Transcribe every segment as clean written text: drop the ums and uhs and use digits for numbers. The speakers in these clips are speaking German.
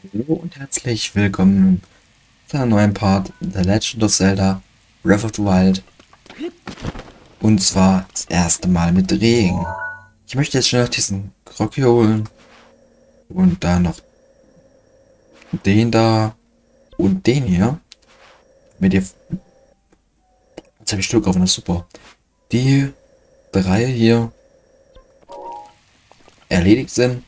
Hallo und herzlich willkommen zu einem neuen Part The Legend of Zelda Breath of the Wild. Und zwar das erste Mal mit Regen. Ich möchte jetzt schnell noch diesen Grog hier holen. Und dann noch den da. Und den hier. Mit dir. Jetzt habe ich Stück auf, das ist super. Die drei hier erledigt sind.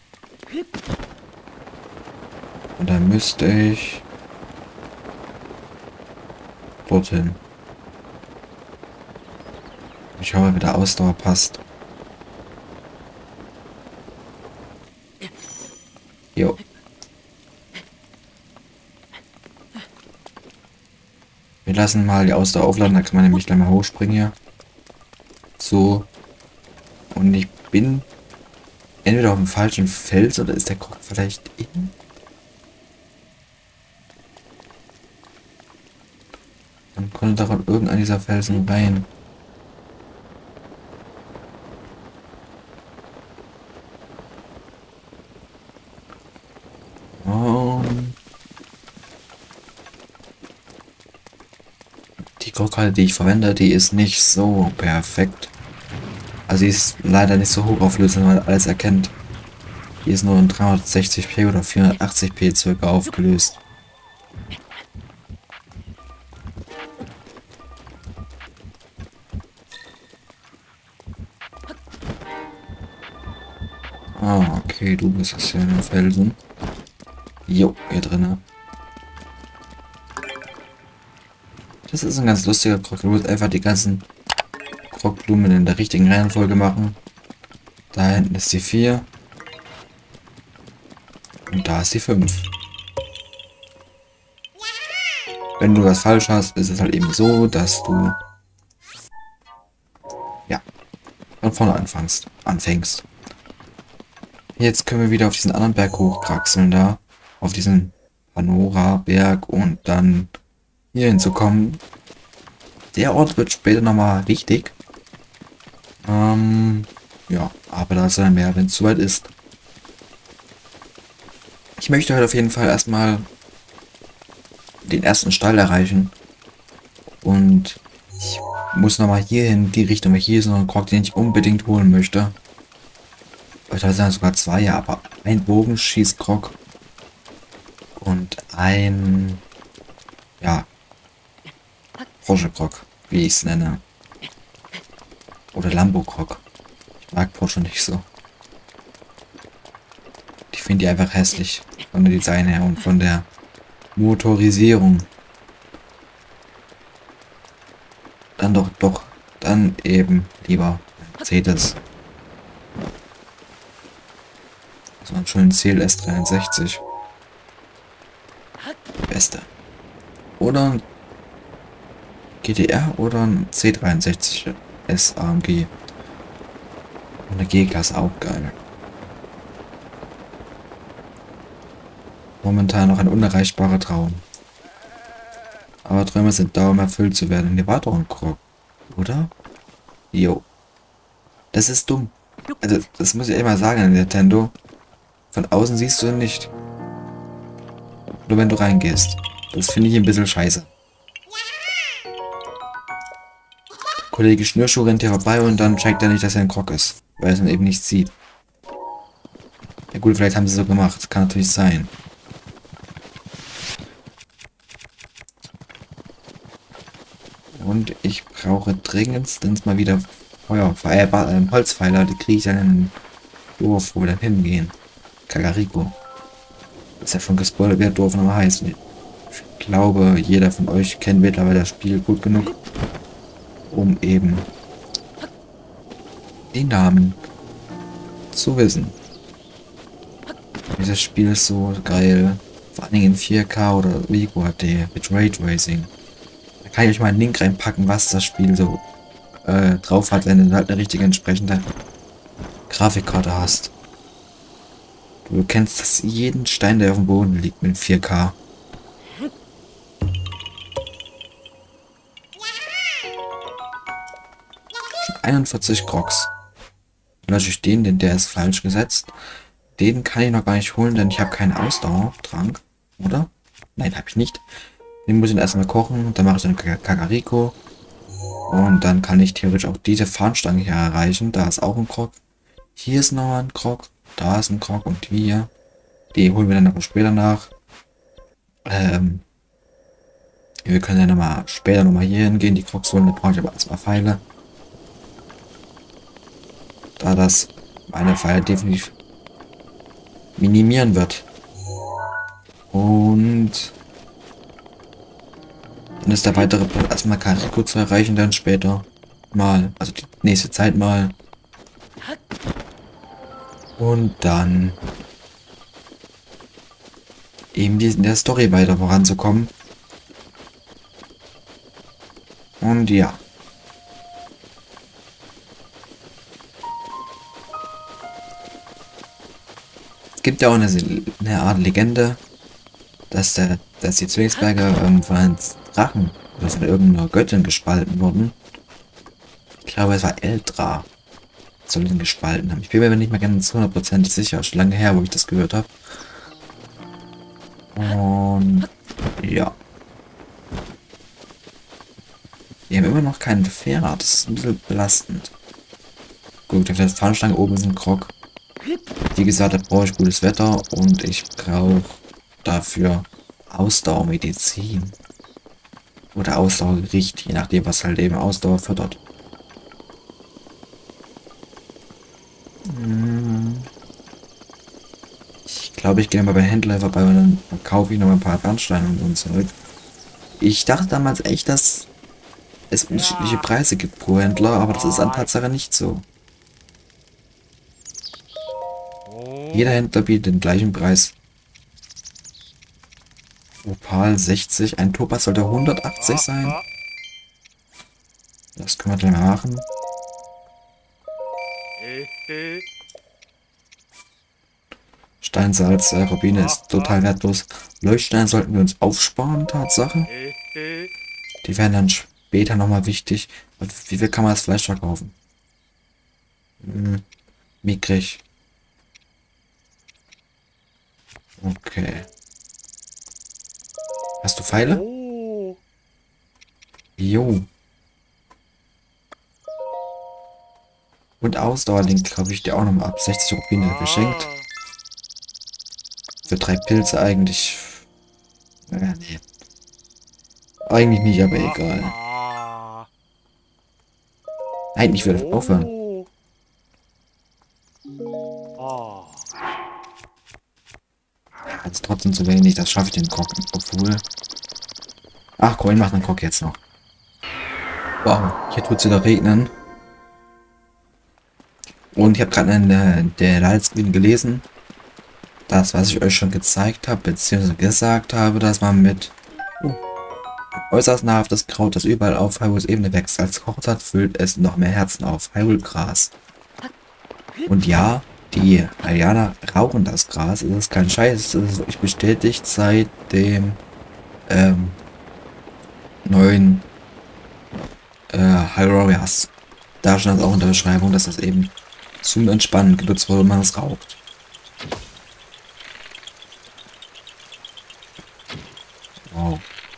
Und dann müsste ich dorthin. Ich hoffe, mit der Ausdauer passt. Jo. Wir lassen mal die Ausdauer aufladen, da kann man nämlich gleich mal hochspringen hier. So. Und ich bin entweder auf dem falschen Fels oder ist der Krog vielleicht in? Man konnte doch an irgendeiner dieser Felsen rein. Die Kroghalle, die ich verwende, die ist nicht so perfekt. Also sie ist leider nicht so hochauflösend, weil man alles erkennt. Die ist nur in 360p oder 480p circa aufgelöst. Ah, okay, du bist das hier in den Felsen. Jo, hier drinne. Das ist ein ganz lustiger Krog. Du musst einfach die ganzen Krogblumen in der richtigen Reihenfolge machen. Da hinten ist die 4. Und da ist die 5. Wenn du was falsch hast, ist es halt eben so, dass du ja von vorne anfängst. Jetzt können wir wieder auf diesen anderen Berg hochkraxeln da. Auf diesen Panora-Berg und dann hier hinzukommen. Der Ort wird später nochmal wichtig. Ja, aber da ist dann mehr, wenn es soweit ist. Ich möchte heute auf jeden Fall erstmal den ersten Stall erreichen. Und ich muss nochmal hier in die Richtung, weil hier ist noch ein Krog, den ich unbedingt holen möchte. Da sind sogar zwei, aber ein Bogenschießkrog und ein, ja, Porsche-Krog, wie ich es nenne. Oder Lambo-Krog. Ich mag Porsche nicht so. Ich finde die einfach hässlich. Von der Design her und von der Motorisierung. Dann eben lieber Mercedes. So einen schönen CLS 63. Beste. Oder ein GTR oder ein C63 S AMG. Und eine G-Klasse auch geil. Momentan noch ein unerreichbarer Traum. Aber Träume sind da, um erfüllt zu werden. Hier war doch ein Krog, oder? Jo. Das ist dumm. Also, das muss ich immer sagen, Nintendo. Von außen siehst du ihn nicht. Nur wenn du reingehst. Das finde ich ein bisschen scheiße. Kollege Schnürschuh rennt hier vorbei und dann checkt er nicht, dass er ein Krog ist. Weil er es dann eben nicht sieht. Ja gut, vielleicht haben sie so gemacht. Kann natürlich sein. Und ich brauche dringendstens mal wieder Holzpfeiler. Die kriege ich dann in den Dorf, wo wir dann hingehen. Kakariko. Das ist ja schon gespoilert, wer Dorf nochmal heißt. Ich glaube, jeder von euch kennt mittlerweile das Spiel gut genug, um eben den Namen zu wissen. Dieses Spiel ist so geil. Vor allen Dingen in 4K oder Vigo HD mit Raytracing. Da kann ich euch mal einen Link reinpacken, was das Spiel so drauf hat, wenn du halt eine richtige entsprechende Grafikkarte hast. Du kennst das jeden Stein, der auf dem Boden liegt mit 4K. 41 Crocs. Natürlich der ist falsch gesetzt. Den kann ich noch gar nicht holen, denn ich habe keinen Ausdauertrank. Oder? Nein, habe ich nicht. Den muss ich dann erstmal kochen. Dann mache ich dann Kakariko. Und dann kann ich theoretisch auch diese Fahnenstange hier erreichen. Da ist auch ein Krog. Hier ist noch ein Krog. Da ist ein Krog. Und hier. Die holen wir dann aber später nach. Wir können dann nochmal später nochmal hier hingehen. Die Krogs holen. Da brauche ich aber erstmal Pfeile. Da das meine Pfeile definitiv minimieren wird. Und dann ist der weitere Plan erstmal Kariko zu erreichen, dann später mal, also die nächste Zeit mal. Und dann eben in der Story weiter voranzukommen. Und ja. Es gibt ja auch eine Art Legende, dass die Zwillingsberge von einem Drachen oder von irgendeiner Göttin gespalten wurden. Ich glaube, es war Eldra. Soll ihn gespalten haben. Ich bin mir nicht mehr ganz 100% sicher. Schon lange her, wo ich das gehört habe. Und ja. Wir haben immer noch keinen Pferd. Das ist ein bisschen belastend. Gut, auf der Fahnenstange oben ist ein Krog. Wie gesagt, da brauche ich gutes Wetter und ich brauche dafür Ausdauermedizin. Oder Ausdauergericht, je nachdem, was halt eben Ausdauer fördert. Ich glaube, ich gehe mal bei Händler vorbei und dann kaufe ich noch ein paar Bernsteine und so ein Zeug. Ich dachte damals echt, dass es unterschiedliche Preise gibt pro Händler, aber das ist an Tatsache nicht so. Jeder Händler bietet den gleichen Preis. Opal 60, ein Topaz sollte 180 sein. Das können wir dann machen. Steinsalz, Rubine ist total wertlos. Leuchtstein sollten wir uns aufsparen, Tatsache. Die werden dann später nochmal wichtig. Wie viel kann man das Fleisch verkaufen? Mickrig. Okay. Hast du Pfeile? Jo. Und Ausdauer, den glaube ich dir auch nochmal ab. 60 Rubine geschenkt. Für 3 Pilze eigentlich. Nee. Eigentlich nicht, aber egal. Nein, ich würde aufhören. Jetzt trotzdem zu wenig, das schaffe ich den Krog. Obwohl. Ach, Coin macht einen Krog jetzt noch. Wow, hier tut es wieder regnen. Und ich habe gerade in der Lightscreen gelesen, das, was ich euch schon gezeigt habe, beziehungsweise gesagt habe, dass man mit äußerst nahrhaftes Kraut, das überall auf Hyrule's Ebene wächst, als Kochzeit füllt es noch mehr Herzen auf. Hyrule-Gras. Und ja, die Alianer rauchen das Gras. Es ist kein Scheiß, das ist wirklich bestätigt seit dem neuen Hyrule-Jas. Da stand es auch in der Beschreibung, dass das eben zum Entspannen genutzt wurde, wenn man es raucht. Wow.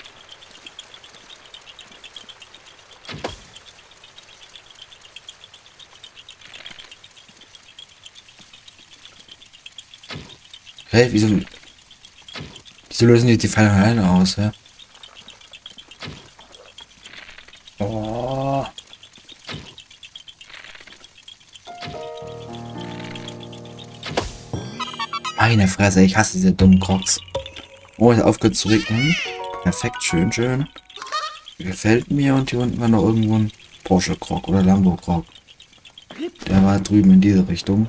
Hey, wieso lösen die Pfeile alleine aus, ja? Oh. Meine Fresse, ich hasse diese dummen Crocs. Oh, ist aufgehört zu regnen. Perfekt, schön, schön. Gefällt mir. Und hier unten war noch irgendwo ein Porsche Croc oder Lambo Croc. Der war drüben in diese Richtung.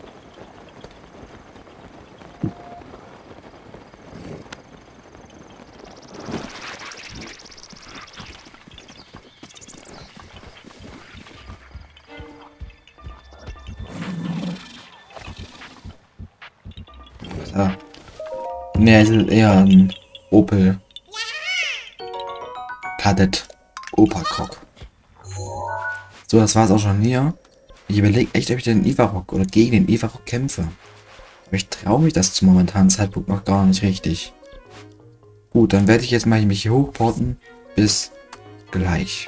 Ja. Ne, es ist eher ein Opel Kadett Opa Croc. So, das war es auch schon hier. Ich überlege echt, ob ich den Ivarok oder gegen den Ivarok kämpfe. Aber ich traue mich das zum momentanen Zeitpunkt noch gar nicht richtig. Gut, dann werde ich jetzt mal mich hier hochporten. Bis gleich.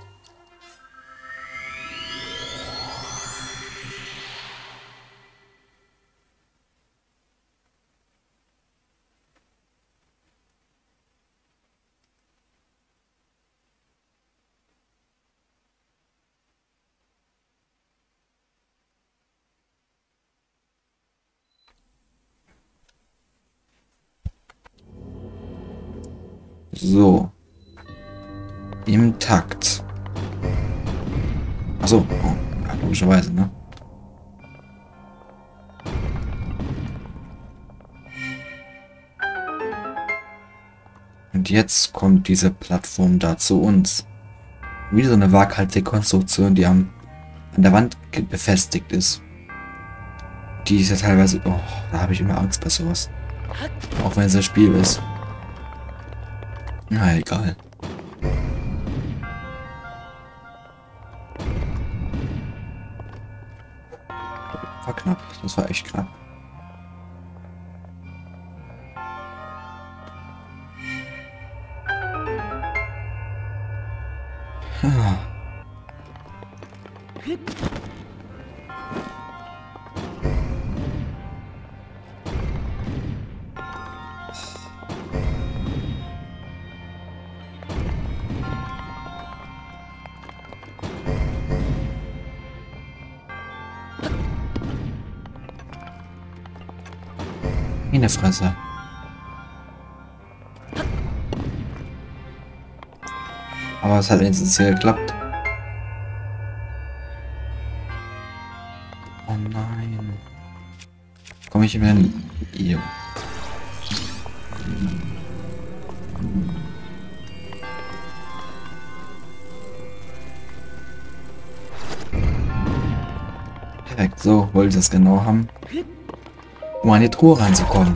So. Im Takt. Achso, oh, ja, logischerweise, ne? Und jetzt kommt diese Plattform da zu uns. Wie so eine waghalsige Konstruktion, die an der Wand befestigt ist. Die ist ja teilweise... Oh, da habe ich immer Angst bei sowas. Auch wenn es ein Spiel ist. Na, egal. War knapp. Das war echt knapp. Ah. In der Fresse. Aber es hat jetzt sehr geklappt. Oh nein. Komme ich immer in... Hier. Perfekt, so wollte ich das genau haben. Um an die Truhe ranzukommen.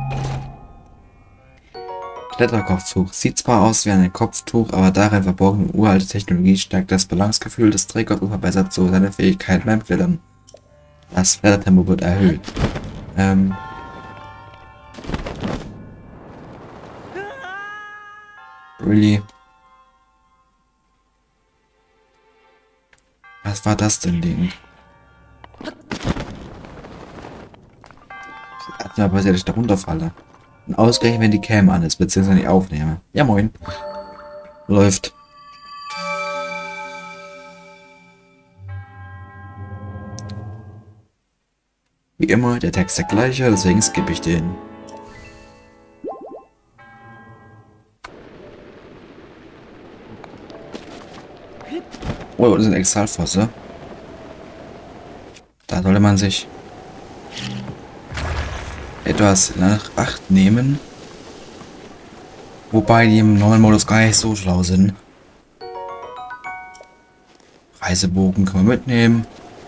Kletterkopftuch. Sieht zwar aus wie ein Kopftuch, aber darin verborgene uralte Technologie stärkt das Balancegefühl des Trägers und verbessert so seine Fähigkeiten beim Klettern. Das Klettertempo wird erhöht. Really? Was war das denn, Ding? Ja, passiert, dass ich da runterfalle. Und ausgerechnet, wenn die Cam an ist, beziehungsweise die Aufnahme. Ja, moin. Läuft. Wie immer, der Text der gleiche, deswegen skippe ich den. Oh, das sind Exalfosse. Da sollte man sich etwas nach Acht nehmen. Wobei die im neuen Modus gar nicht so schlau sind. Reisebogen kann man mitnehmen.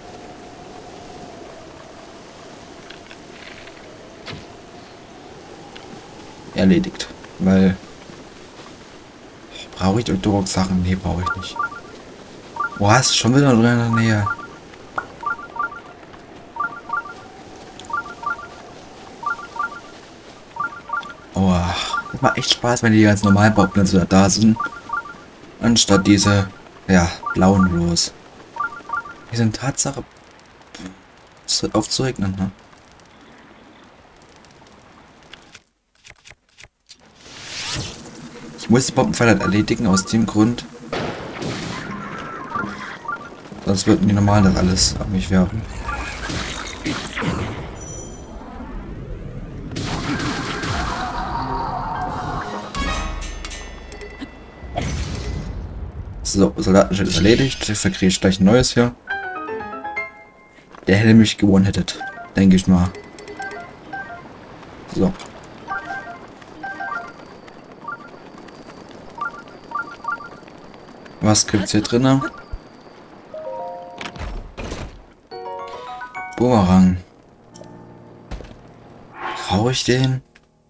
Erledigt. Weil... Brauche ich Durchsachen? Nee, brauche ich nicht. Boah, ist schon wieder drin in der Nähe. Oh, das macht echt Spaß, wenn die ganz normalen Bauplätze da sind. Anstatt diese, ja, blauen bloß. Die sind Tatsache... Es wird aufzuregnen, ne? Ich muss die Bombenpfeile erledigen aus dem Grund. Sonst würden die normal das alles auf mich werfen. So, Soldatenschild ist erledigt. Ich verkriege gleich ein neues hier. Der hätte mich gewonnen hättet. Denke ich mal. So. Was gibt's hier drinnen? Boomerang. Brauche ich den?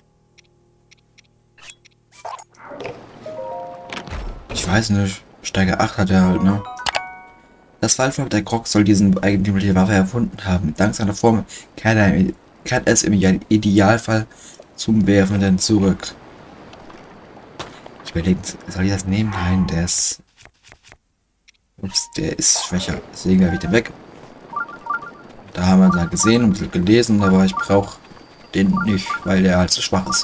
Ich weiß nicht. Steiger 8 hat er halt, ne? Das Waldvolk der Grog soll diesen eigentümliche Waffe erfunden haben. Dank seiner Form kehrt es im Idealfall zum Werfenden zurück. Überlegt, soll ich das nehmen? Nein, der ist... Ups, der ist schwächer. Deswegen habe ich den weg. Da haben wir da gesehen und gelesen, aber ich brauche den nicht, weil der halt zu schwach ist.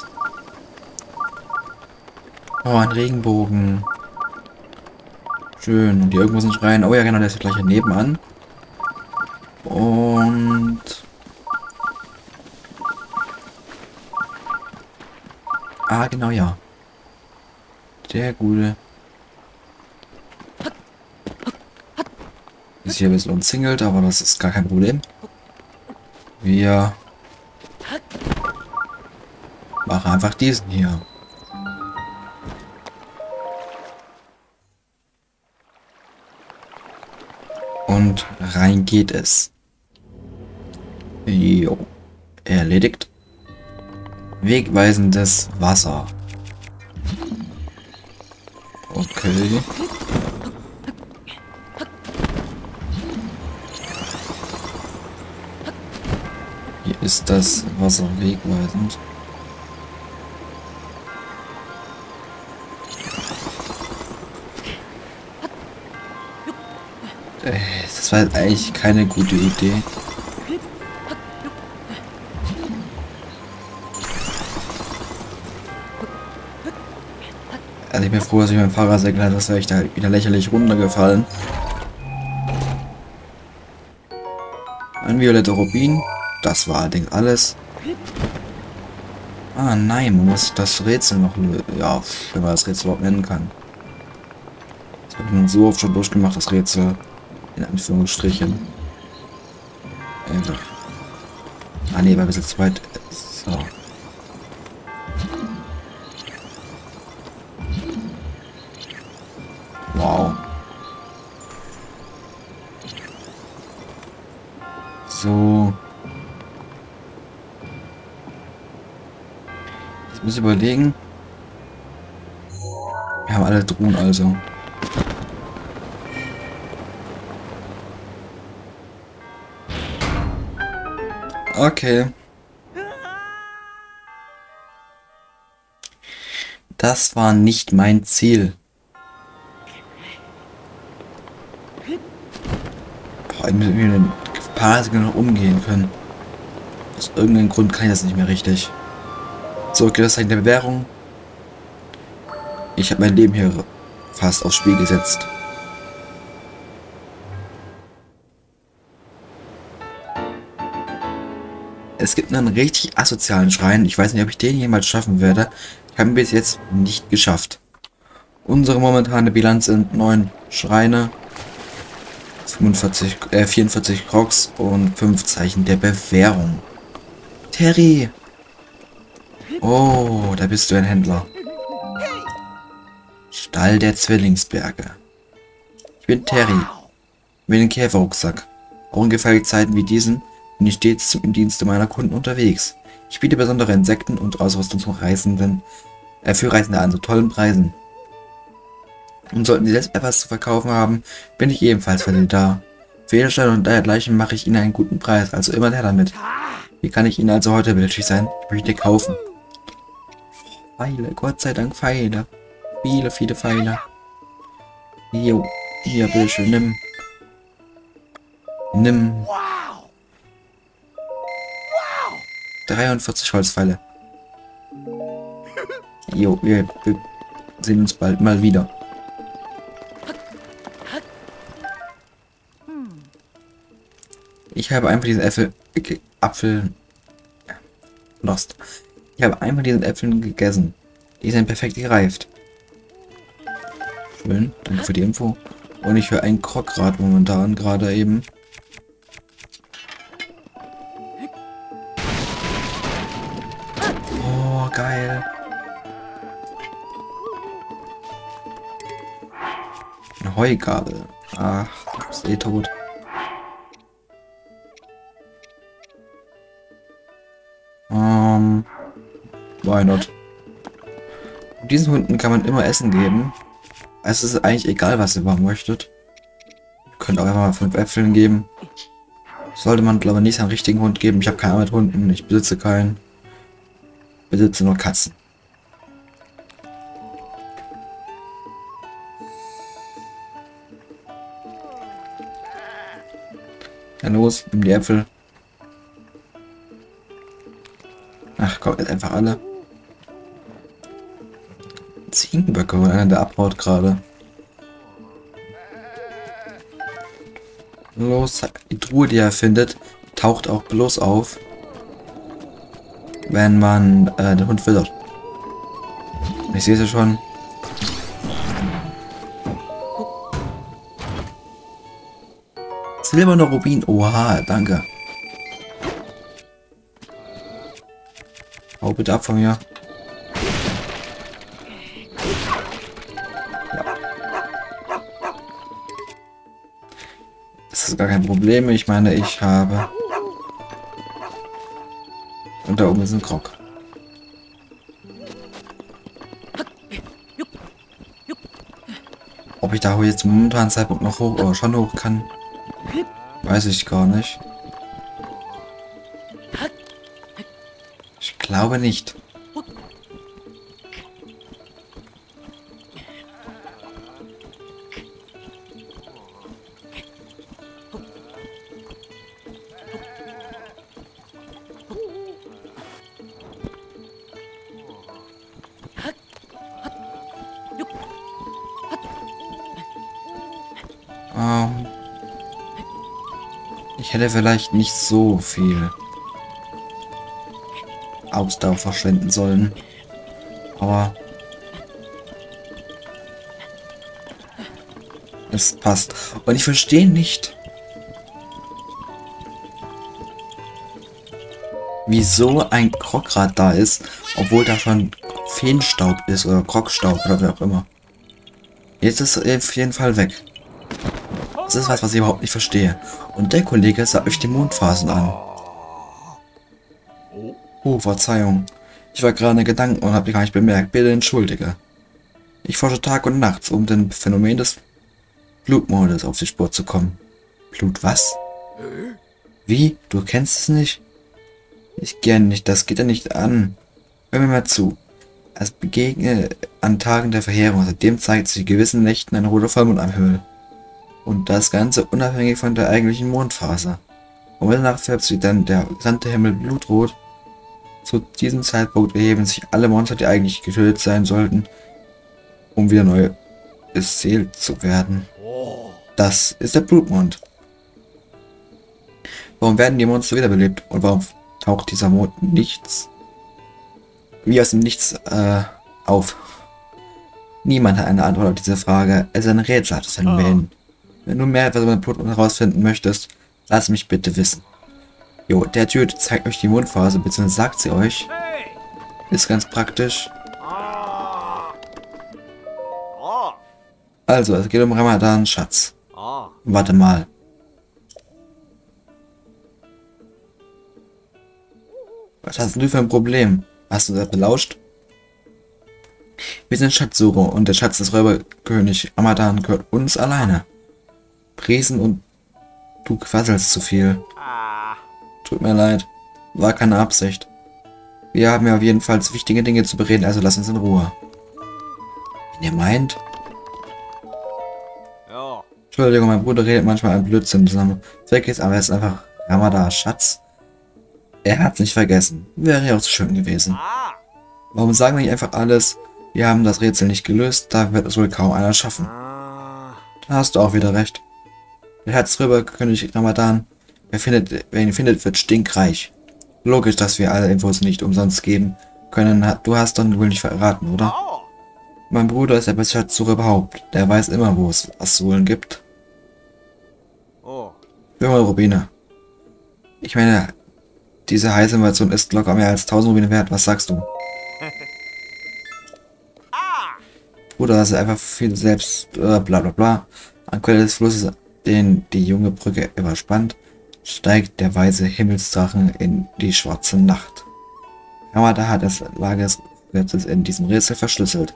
Oh, ein Regenbogen. Schön. Und hier irgendwo sind Schreien. Oh ja, genau, der ist gleich hier nebenan. Und... Ah, genau, ja. Der gute. Ist hier ein bisschen umzingelt, aber das ist gar kein Problem. Wir machen einfach diesen hier. Und rein geht es. Jo. Erledigt. Wegweisendes Wasser. Okay. Hier ist das Wasser wegweisend. Das war jetzt eigentlich keine gute Idee. Also ich bin froh, dass ich mein Fahrrad segelt habe, das wäre ich da wieder lächerlich runtergefallen. Ein violetter Rubin, das war allerdings alles. Ah nein, man muss das Rätsel noch lösen. Ja, wenn man das Rätsel überhaupt nennen kann. Das habe ich nun so oft schon durchgemacht, das Rätsel. In Anführungsstrichen. Einfach. Ah ne, weil wir jetzt zweit. So. Wow. So. Jetzt muss ich überlegen. Wir haben alle Truhen also. Okay. Das war nicht mein Ziel. Boah, ich muss irgendwie ein paar Sekunden noch umgehen können. Aus irgendeinem Grund kann ich das nicht mehr richtig. So, okay, das ist der Bewährung. Ich habe mein Leben hier fast aufs Spiel gesetzt. Es gibt einen richtig asozialen Schrein. Ich weiß nicht, ob ich den jemals schaffen werde. Ich habe ihn bis jetzt nicht geschafft. Unsere momentane Bilanz sind 9 Schreine, 44 Crocs und 5 Zeichen der Bewährung. Terry! Oh, da bist du ein Händler. Stall der Zwillingsberge. Ich bin Terry. Mit dem Käferrucksack. Auch in gefährlichen Zeiten wie diesen bin ich stets im Dienste meiner Kunden unterwegs. Ich biete besondere Insekten und Ausrüstung für Reisende an so tollen Preisen. Und sollten Sie selbst etwas zu verkaufen haben, bin ich ebenfalls für Sie da. Für jede Stelle und dergleichen mache ich Ihnen einen guten Preis, also immer her damit. Wie kann ich Ihnen also heute behilflich sein? Ich möchte kaufen. Pfeile, Gott sei Dank Pfeile. Viele, viele Pfeile. Jo, hier, bitteschön, nimm. Nimm. 43 Holzpfeile. Jo, wir sehen uns bald mal wieder. Ich habe einfach diesen Apfel lost. Ich habe einfach diesen Äpfeln gegessen. Die sind perfekt gereift. Schön, danke für die Info. Und ich höre einen Krockrad momentan gerade eben. Oh, geil. Eine Heugabel. Ach, du bist eh tot. Why not? Diesen Hunden kann man immer Essen geben. Es ist eigentlich egal, was ihr machen möchtet. Ihr könnt auch einfach mal 5 Äpfeln geben. Sollte man, glaube ich, nicht einen richtigen Hund geben. Ich habe keine Ahnung mit Hunden. Ich besitze keinen. Ich besitze nur Katzen. Ja, los, nimm die Äpfel. Ach komm, jetzt einfach alle. Ziegenböcke, wo einer der abhaut gerade. Los, die Truhe, die er findet, taucht auch bloß auf, wenn man den Hund füttert. Ich sehe sie schon. Silberner Rubin. Oha, danke. Hau bitte ab von mir. Ja. Das ist gar kein Problem. Ich meine, ich habe... Und da oben ist ein Krog. Ob ich da jetzt momentan Zeitpunkt noch hoch oder schon hoch kann, weiß ich gar nicht. Ich glaube nicht. Ich hätte vielleicht nicht so viel Ausdauer verschwenden sollen. Aber es passt. Und ich verstehe nicht, wieso ein Krograd da ist, obwohl da schon Feenstaub ist oder Krogstaub oder wie auch immer. Jetzt ist er auf jeden Fall weg. Das ist was ich überhaupt nicht verstehe. Und der Kollege sah euch die Mondphasen an. Oh, Verzeihung. Ich war gerade in Gedanken und habe die gar nicht bemerkt. Bitte entschuldige. Ich forsche Tag und Nacht, um dem Phänomen des Blutmondes auf die Spur zu kommen. Blut was? Wie? Du kennst es nicht? Ich kenne nicht. Das geht ja nicht an. Hör mir mal zu. Es begegne an Tagen der Verheerung. Seitdem zeigt sich in gewissen Nächten ein roter Vollmond am Himmel. Und das Ganze unabhängig von der eigentlichen Mondphase. Um Mitternacht färbt sich dann der gesamte Himmel blutrot. Zu diesem Zeitpunkt erheben sich alle Monster, die eigentlich getötet sein sollten, um wieder neu beseelt zu werden. Das ist der Blutmond. Warum werden die Monster wiederbelebt? Und warum taucht dieser Mond wie aus dem Nichts auf? Niemand hat eine Antwort auf diese Frage. Es ist ein Rätsel, das Phänomen. Wenn du mehr über den Blutmond herausfinden möchtest, lass mich bitte wissen. Jo, der Dude zeigt euch die Mondphase, bzw. sagt sie euch. Ist ganz praktisch. Also, es geht um Ramadan, Schatz. Warte mal. Was hast du für ein Problem? Hast du das belauscht? Wir sind Schatzsucher und der Schatz des Räuberkönig Ramadan gehört uns alleine. Priesen und du quasselst zu viel. Tut mir leid. War keine Absicht. Wir haben ja auf jeden Fall wichtige Dinge zu bereden, also lass uns in Ruhe. Wenn ihr meint... Entschuldigung, mein Bruder redet manchmal ein Blödsinn zusammen. Vergiss aber jetzt einfach Ramadan, Schatz. Er hat's nicht vergessen. Wäre ja auch so schön gewesen. Warum sagen wir nicht einfach alles? Wir haben das Rätsel nicht gelöst, da wird es wohl kaum einer schaffen. Da hast du auch wieder recht. Der Herzröberkönig Ramadan, wer ihn findet, wird stinkreich. Logisch, dass wir alle Infos nicht umsonst geben können. Du hast dann wohl nicht verraten, oder? Mein Bruder ist der beste Schatzsucher überhaupt. Der weiß immer, wo es was zu holen gibt. Junge Rubine. Ich meine, diese heiße Invasion ist locker mehr als 1000 Rubine wert. Was sagst du? Bruder, das ist einfach viel selbst, bla bla bla. An Quelle des Flusses, den die junge Brücke überspannt, steigt der weiße Himmelsdrachen in die schwarze Nacht. Ramada hat das Lager des Rätsels in diesem Rätsel verschlüsselt.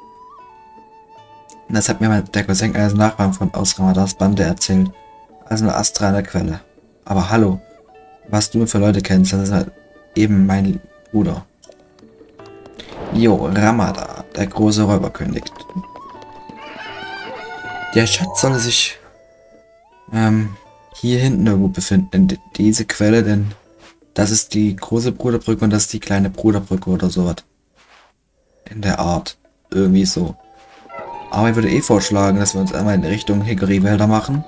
Und das hat mir der Cousin eines Nachbarn von aus Ramadas Bande erzählt. Also eine astrale Quelle. Aber hallo, was du für Leute kennst, das ist halt eben mein Bruder. Jo, Ramada, der große Räuberkönig. Der Schatz soll sich hier hinten irgendwo befinden. Denn diese Quelle, denn das ist die große Bruderbrücke und das ist die kleine Bruderbrücke oder sowas. In der Art. Irgendwie so. Aber ich würde eh vorschlagen, dass wir uns einmal in Richtung Hickory-Wälder machen.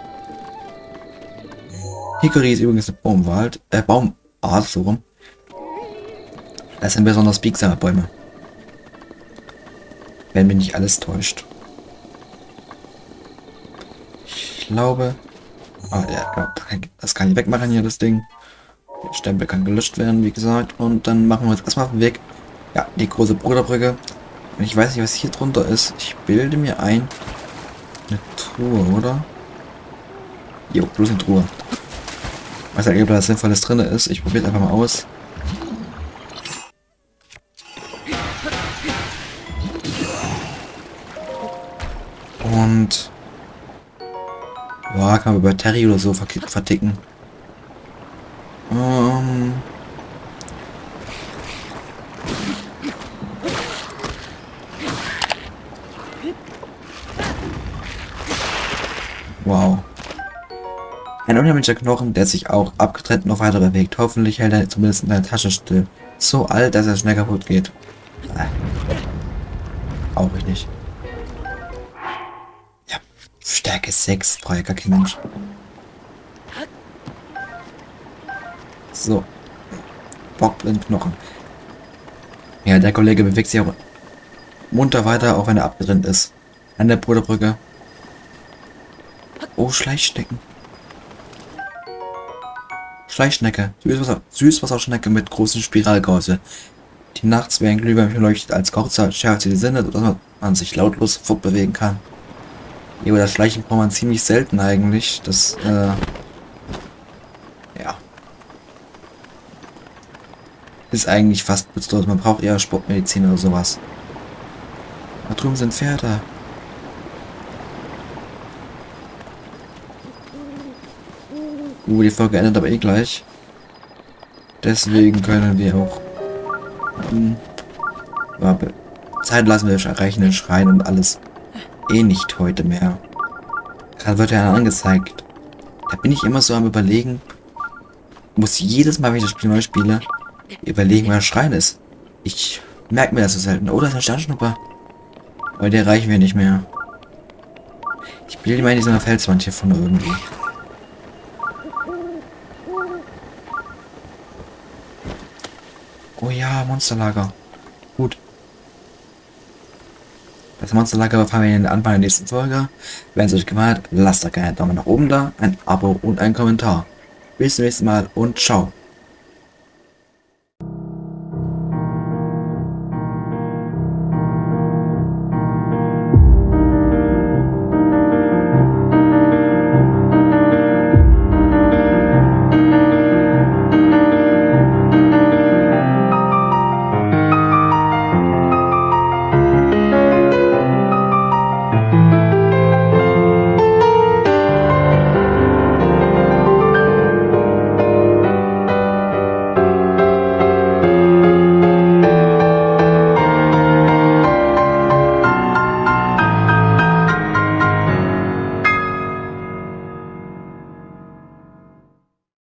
Hickory ist übrigens eine Baumart, so rum. Das sind besonders biegsame Bäume. Wenn mich nicht alles täuscht. Ich glaube... Ah, ja, genau. Das kann ich wegmachen hier, das Ding. Der Stempel kann gelöscht werden, wie gesagt. Und dann machen wir uns erstmal auf den Weg. Ja, die große Bruderbrücke. Und ich weiß nicht, was hier drunter ist. Ich bilde mir ein... Eine Truhe, oder? Jo, bloß eine Truhe. Ich weiß nicht, ob da was Sinnvolles drin ist. Ich probiere es einfach mal aus. Und... Ja, kann man über Terry oder so verticken. Wow. Ein unheimlicher Knochen, der sich auch abgetrennt noch weiter bewegt. Hoffentlich hält er zumindest in der Tasche still. So alt, dass er schnell kaputt geht. Auch ich nicht. Ja, Stärke 6, brauche ich gar kein Mensch. So. Bockblindknochen. Ja, der Kollege bewegt sich auch munter weiter, auch wenn er abgetrennt ist. An der Bruderbrücke. Oh, Schleichschnecken. Schleichschnecke. Süßwasserschnecke mit großen Spiralgause. Die nachts wie ein Glühwürmchen leuchtet, als kurzer schärft sie die Sinne, sodass man sich lautlos fortbewegen kann. Jo, das Schleichen braucht man ziemlich selten eigentlich. Das, ja. Ist eigentlich fast nutzlos. Man braucht eher Sportmedizin oder sowas. Da drüben sind Pferde. Die Folge endet aber eh gleich. Deswegen können wir auch Zeit lassen, wir erreichen den Schrein und alles eh nicht heute mehr. Gerade wird ja angezeigt. Da bin ich immer so am Überlegen. Muss jedes Mal, wenn ich das Spiel neu spiele, überlegen, wo der Schrein ist. Ich merke mir das so selten. Oh, da ist ein Sternschnupper. Aber der erreichen wir nicht mehr. Ich bilde mir in dieser Felswand hier von irgendwie. Oh ja, Monsterlager. Gut. Das Monsterlager erfahren wir in der Anfang der nächsten Folge. Wenn es euch gefallen hat, lasst doch gerne einen Daumen nach oben da, ein Abo und einen Kommentar. Bis zum nächsten Mal und ciao.